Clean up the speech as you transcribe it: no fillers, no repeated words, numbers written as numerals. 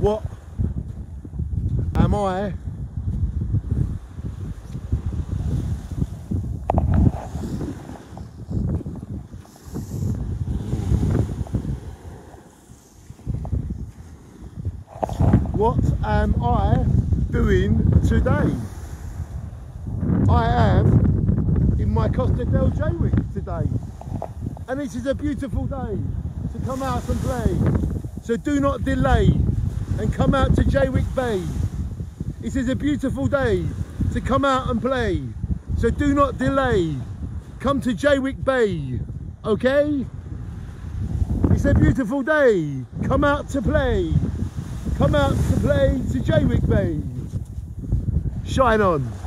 What am I doing today? I am in my Costa del Jaywick today, and this is a beautiful day to come out and play. So do not delay and come out to Jaywick Bay. This is a beautiful day to come out and play. So do not delay. Come to Jaywick Bay, okay? It's a beautiful day. Come out to play. Come out to play to Jaywick Bay. Shine on.